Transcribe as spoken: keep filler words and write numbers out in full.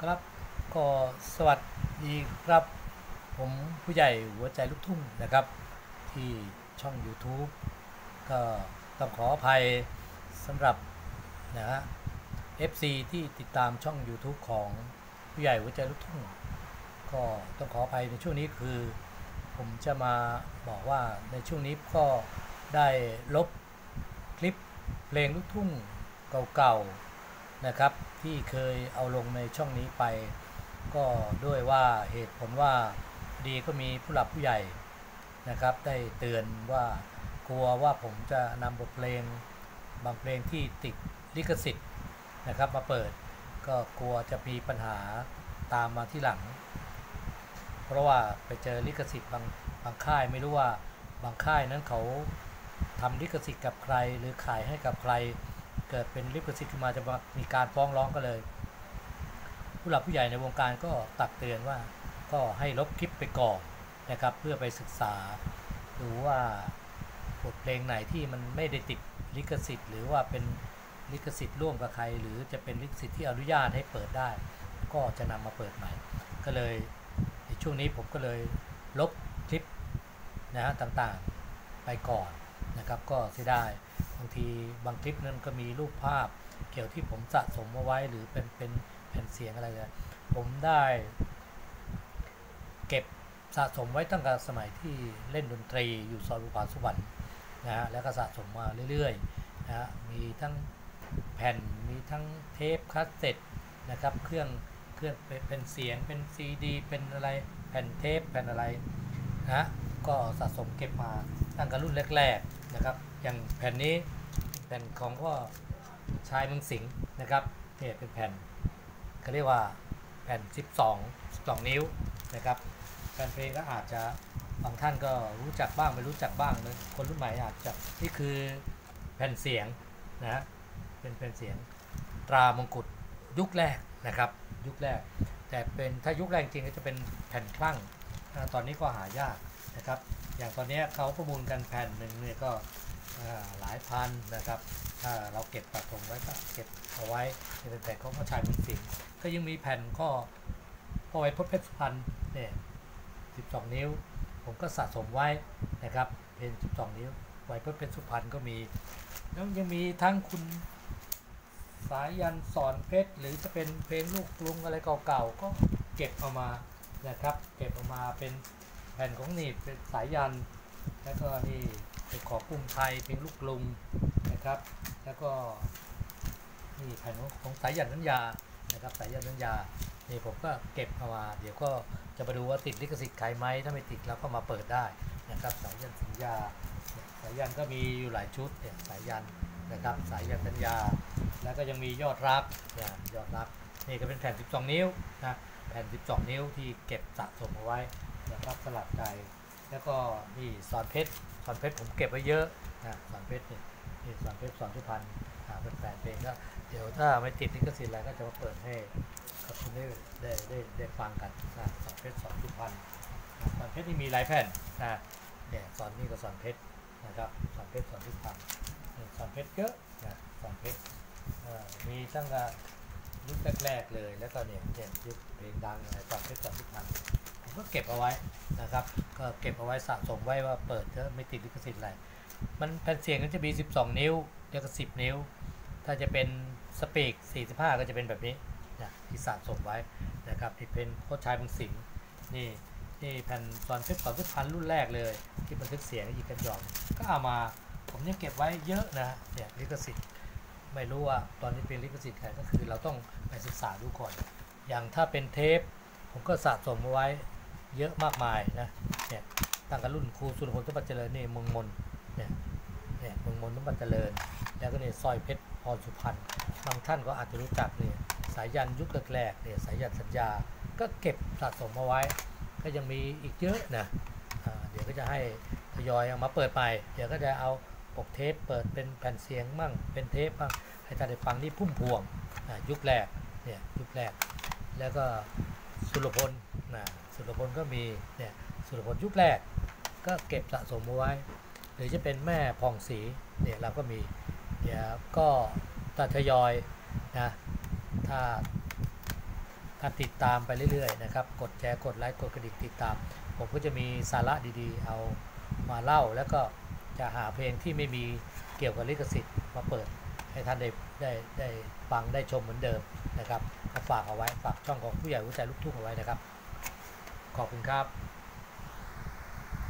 ครับก็สวัสดีครับผมผู้ใหญ่หัวใจลูกทุ่งนะครับที่ช่อง YouTube ก็ต้องขออภัยสำหรับนะฮะ เอฟ ซี ที่ติดตามช่อง YouTube ของผู้ใหญ่หัวใจลูกทุ่งก็ต้องขออภัยในช่วงนี้คือผมจะมาบอกว่าในช่วงนี้ก็ได้ลบคลิปเพลงลูกทุ่งเก่าๆนะครับที่เคยเอาลงในช่องนี้ไปก็ด้วยว่าเหตุผลว่าดีก็มีผู้หลักผู้ใหญ่นะครับได้เตือนว่ากลัวว่าผมจะนำบทเพลงบางเพลงที่ติดลิขสิทธิ์นะครับมาเปิดก็กลัวจะมีปัญหาตามมาที่หลังเพราะว่าไปเจอลิขสิทธิ์บางบางค่ายไม่รู้ว่าบางค่ายนั้นเขาทำลิขสิทธิ์กับใครหรือขายให้กับใครเกิดเป็นลิขสิทธิ์ขึ้นมาจะมีการฟ้องร้องกันเลยผู้หลักผู้ใหญ่ในวงการก็ตักเตือนว่าก็ให้ลบคลิปไปก่อนนะครับเพื่อไปศึกษาดูว่าบทเพลงไหนที่มันไม่ได้ติดลิขสิทธิ์หรือว่าเป็นลิขสิทธิ์ร่วมกับใครหรือจะเป็นลิขสิทธิ์ที่อนุญาตให้เปิดได้ก็จะนำมาเปิดใหม่ก็เลยในช่วงนี้ผมก็เลยลบคลิปนะฮะต่างๆไปก่อนนะครับก็เสียดายบางทีบางคลิปนั้นก็มีรูปภาพเกี่ยวที่ผมสะสมเอาไว้หรือเป็นเป็นแผ่นเสียงอะไรเลยผมได้เก็บสะสมไว้ตั้งแต่สมัยที่เล่นดนตรีอยู่ซอยบุพาสุวรรณนะฮะแล้วก็สะสมมาเรื่อยๆนะฮะมีทั้งแผ่นมีทั้งเทปคาสเซ็ตนะครับเครื่องเครื่องเป็นเสียงเป็นซีดีเป็นอะไรแผ่นเทปแผ่นอะไรนะก็สะสมเก็บมาตั้งแต่รุ่นแรกๆนะครับอย่างแผ่นนี้แผ่นของก็ชายเมืองสิงห์นะครับเนี่ยเป็นแผ่นเขาเรียกว่าแผ่นสิบสอง สิบสองนิ้วนะครับแฟนเพลงก็อาจจะบางท่านก็รู้จักบ้างไม่รู้จักบ้างนะคนรุ่นใหม่อาจจะนี่คือแผ่นเสียงนะเป็นแผ่นเสียงตรามงกุฎยุคแรกนะครับยุคแรกแต่เป็นถ้ายุคแรกจริงก็จะเป็นแผ่นคลั่งตอนนี้ก็หายากนะครับอย่างตอนนี้เขาประมูลกันแผ่นหนึ่งเนี่ยก็หลายพันนะครับถ้าเราเก็บสะสมไว้ก็เก็บเอาไว้เป็นแผ่นของพ่อชายเมืองสิงห์ก็ยังมีแผ่นข้อพ่อไว้พจน์เพชรสุพรรณเนี่ยสิบสองนิ้วผมก็สะสมไว้นะครับเป็นสิบสองนิ้วไว้พจน์เพชรสุพรรณก็มีแล้วยังมีทั้งคุณสายันสอนเพชรหรือจะเป็นเพลงลูกกรุงอะไรเก่าๆก็เก็บเอามานะครับเก็บออกมาเป็นแผ่นของนี่เป็นสายยันแล้วก็นี่เป็นของกรุงไทยเพลงลูกกรุงนะครับแล้วก็นี่แผ่นของสายยันสัญญานะครับสายยันสัญญานี่ผมก็เก็บเอามาเดี๋ยวก็จะมาดูว่าติดลิขสิทธิ์ใครไหมถ้าไม่ติดเราก็มาเปิดได้นะครับสายยันสัญญาสายยันก็มีอยู่หลายชุดเนี่ยสายยันนะครับสายยันสัญญาแล้วก็ยังมียอดรักเนี่ยยอดรักนี่ก็เป็นแผ่นสิบสองนิ้วนะแผ่นสิบสองนิ้วที่เก็บสะสมเอาไว้นะครับสลับใจแล้วก็นี่สอนเพชรสอนเพชรผมเก็บไว้เยอะนะสอนเพชรนี่นี่สอนเพชรสอนสุพรรณเป็นแฟนเพลงก็เดี๋ยวถ้าไม่ติดลิขสิทธิ์อะไรก็จะมาเปิดให้กับคุณได้ได้ได้ได้ฟังกันนะสอนเพชรสอนสุพรรณสอนเพชรนี่มีหลายแผ่นนะเนี่ยสอนนี่ก็สอนเพชรนะครับสอนเพชรสอนสุพรรณสอนเพชรเยอะนะสอนเพชรมีตั้งแต่ยุคแรกๆเลยแล้วก็เนี่ยเนี่ยยุคเพลงดังสอนเพชรสอนสุพรรณผมก็เก็บเอาไว้นะครับก็เก็บเอาไว้สะสมไว้ว่าเปิดก็ไม่ติดลิขสิทธิ์อะไรมันแผ่นเสียงก็จะมีสิบสองนิ้วแล้วก็สิบนิ้วถ้าจะเป็นสปีกสี่สิบห้าก็จะเป็นแบบนี้นะที่สะสมไว้นะครับที่เป็นโคชายเมืองสิงห์นี่นี่แผ่นสอนเพชรสอนสุพรรณรุ่นแรกเลยที่บันทึกเสียงยิงกันหย่อนก็เอามาผมยังเก็บไว้เยอะนะเนี่ยลิขสิทธิ์ไม่รู้ว่าตอนนี้เป็นลิขสิทธิ์ใครก็คือเราต้องไปศึกษาดูก่อนอย่างถ้าเป็นเทปผมก็สะสมไว้เยอะมากมายนะเนี่ยตั้งแต่รุ่นครูสุรพลสมบัติเจริญนี่เมืองมนเนี่ยเนี่ยเมืองมนสมบัติเจริญแล้วก็เนี่ยสร้อยเพชรพรสุพรรณบางท่านก็อาจจะรู้จักเนี่ยสายยันยุคแรกๆเนี่ยสายยันสัญญาก็เก็บสะสมเอาไว้ก็ยังมีอีกเยอะนะเดี๋ยวก็จะให้ทยอยเอามาเปิดไปเดี๋ยวก็จะเอาปกเทปเปิดเป็นแผ่นเสียงมั่งเป็นเทปบ้างให้ท่านได้ฟังนี่พุ่มพวงยุคแรกเนี่ยยุคแรกแล้วก็สุรพลนะสุรพลก็มีเนี่ยสุรพลยุคแรกก็เก็บสะสมเอาไว้หรือจะเป็นแม่ผ่องศรีเนี่ยเราก็มีเดี๋ยวก็ตัดทยอยนะถ้าท่านติดตามไปเรื่อยๆนะครับกดแชร์กดไลค์กดกระดิ่งติดตามผมก็จะมีสาระดีๆเอามาเล่าแล้วก็จะหาเพลงที่ไม่มีเกี่ยวกับลิขสิทธิ์มาเปิดให้ท่านได้ได้ได้ฟังได้ชมเหมือนเดิมนะครับก็ฝากเอาไว้ฝากช่องของผู้ใหญ่หัวใจลูกทุ่งเอาไว้นะครับขอบคุณครับ